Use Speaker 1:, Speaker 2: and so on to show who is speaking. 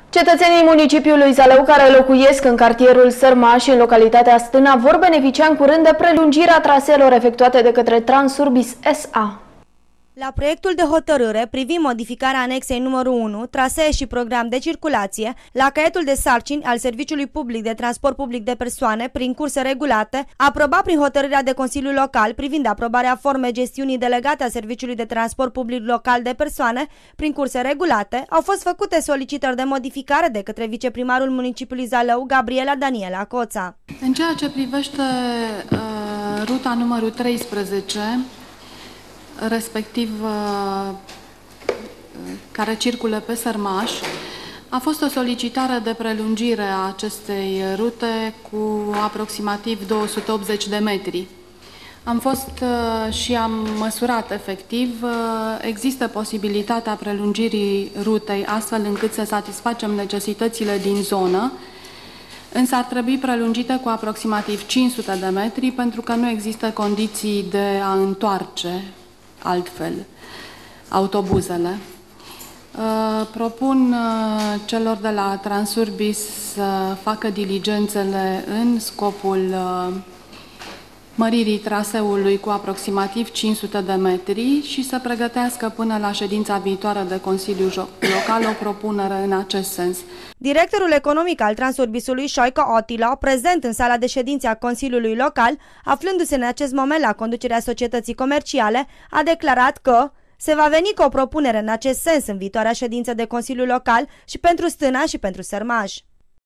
Speaker 1: Cetățenii municipiului Zalău care locuiesc în cartierul Sărmaș și în localitatea Stâna vor beneficia în curând de prelungirea traseelor efectuate de către Transurbis S.A.
Speaker 2: La proiectul de hotărâre privind modificarea anexei numărul 1, trasee și program de circulație, la caietul de sarcini al Serviciului Public de Transport Public de Persoane prin curse regulate, aprobat prin hotărârea de Consiliul Local privind aprobarea formei gestiunii delegate a Serviciului de Transport Public Local de Persoane prin curse regulate, au fost făcute solicitări de modificare de către viceprimarul municipiului Zalău, Gabriela Daniela Coța.
Speaker 3: În ceea ce privește ruta numărul 13, respectiv care circulă pe Sărmaș, a fost o solicitare de prelungire a acestei rute cu aproximativ 280 de metri. Am fost și am măsurat efectiv, există posibilitatea prelungirii rutei astfel încât să satisfacem necesitățile din zonă, însă ar trebui prelungită cu aproximativ 500 de metri pentru că nu există condiții de a întoarce altfel autobuzele. Propun celor de la Transurbis să facă diligențele în scopul măririi traseului cu aproximativ 500 de metri și să pregătească până la ședința viitoare de Consiliu Local o propunere în acest sens.
Speaker 2: Directorul economic al Transurbisului, Șoica Otila, prezent în sala de ședințe a Consiliului Local, aflându-se în acest moment la conducerea societății comerciale, a declarat că se va veni cu o propunere în acest sens în viitoarea ședință de Consiliu Local și pentru Stâna și pentru Sărmaș.